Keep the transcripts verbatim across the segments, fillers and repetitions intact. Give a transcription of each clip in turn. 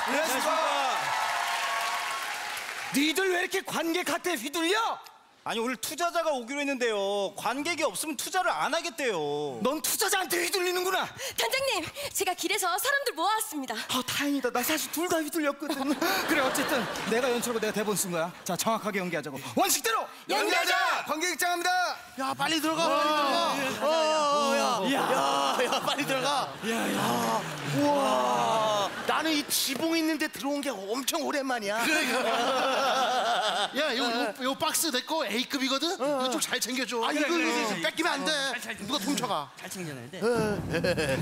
안녕하십니까. 니들 왜 이렇게 관객 핫에 휘둘려? 아니 오늘 투자자가 오기로 했는데요. 관객이 없으면 투자를 안 하겠대요. 넌 투자자한테 휘둘리는구나. 단장님, 제가 길에서 사람들 모아왔습니다. 아, 다행이다. 나 사실 둘 다 휘둘렸거든. 그래, 어쨌든 내가 연출하고 내가 대본 쓴 거야. 자, 정확하게 연기하자고. 원칙대로 연기하자. 관객 입장합니다. 야, 빨리 들어가, 빨리 들어가. 어, 야, 야, 야, 빨리 들어가. 야, 야, 우와. 나는 이 지붕 있는데 들어온 게 엄청 오랜만이야. 그러니까. 야, 요, 요, 요 박스 내 거 A급이거든? 이거 좀 잘 챙겨줘. 아, 이거, 그래, 이거 그래. 뺏기면 안 돼. 잘, 잘, 누가 훔쳐가. 잘 챙겨놔야 돼.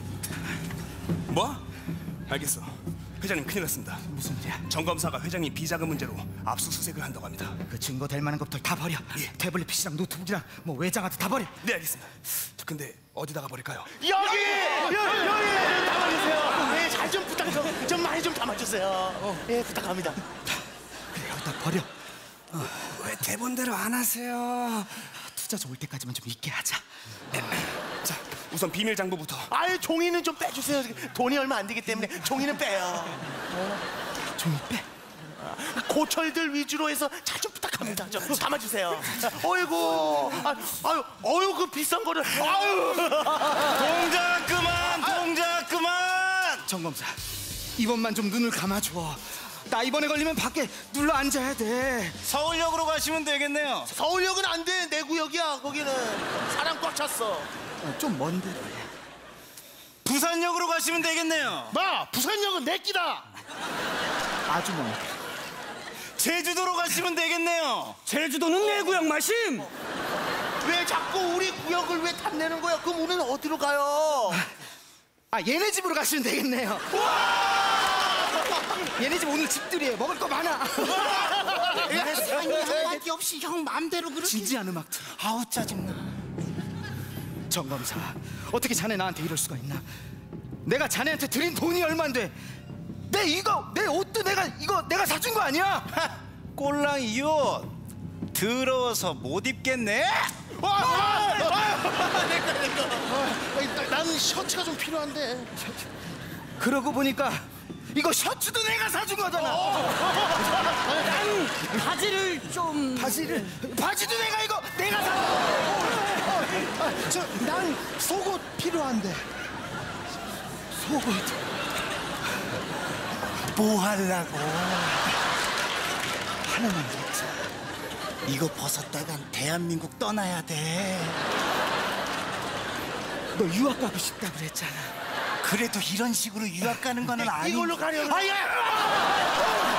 뭐? 알겠어. 회장님 큰일 났습니다. 무슨 일이야? 정검사가 회장님 비자금 문제로 압수수색을 한다고 합니다. 그 증거 될 만한 것들 다 버려. 예. 태블릿 피씨랑 노트북이랑 뭐 외장하드 다 버려. 네 알겠습니다. 저 근데 어디다가 버릴까요? 여기! 여기! 여기! 담아주세요. 네, 잘 좀 부탁 좀, 좀 많이 좀 담아주세요. 예, 부탁합니다. 그래, 여기다 버려. 왜 대본대로 안 하세요? 투자자 올 때까지만 좀 있게 하자. 자 우선 비밀 장부부터. 아유, 종이는 좀 빼주세요. 돈이 얼마 안 되기 때문에 종이는 빼요. 종이 빼. 고철들 위주로 해서 잘 좀 부탁합니다. 좀 담아주세요. 어이구, 아, 아유, 어유 그 비싼 거를. 아유. 동작 그만! 동작 그만! 정검사, 이번만 좀 눈을 감아줘. 나 이번에 걸리면 밖에 눌러 앉아야 돼. 서울역으로 가시면 되겠네요. 서울역은 안 돼. 내 구역이야. 거기는 사람 꽉 찼어. 어, 좀 먼 데로 해. 부산역으로 가시면 되겠네요. 마, 부산역은 내 끼다. 아주 먼 데. 제주도로 가시면 되겠네요. 제주도는 내 구역 마심. 왜 자꾸 우리 구역을 왜 탐내는 거야? 그럼 우리는 어디로 가요? 아, 얘네 집으로 가시면 되겠네요. 얘네 집 오늘 집들이에요. 먹을 거 많아. 할 게 없이 형 마음대로 그렇게. 진지한 음악 틀어. 아우, 짜증나. 정검사, 어떻게 자네 나한테 이럴 수가 있나? 내가 자네한테 드린 돈이 얼만데 내 이거, 내 옷도 내가 이거 내가 사준 거 아니야? 꼴랑 이 옷 더러워서 못 입겠네. 나는 셔츠가 좀 필요한데. 그러고 보니까 이거 셔츠도 내가 사준 거잖아. 난 바지를 좀. 바지를 바지도 내가 이거 내가 사. 저 난 속옷 필요한데. 속옷 뭐 하려고? 하나만 먹자. 이거 벗었다간 대한민국 떠나야 돼. 너 유학 가고 싶다 그랬잖아. 그래도 이런 식으로 유학 가는 거는 아니. 이걸로 가려고. 아야!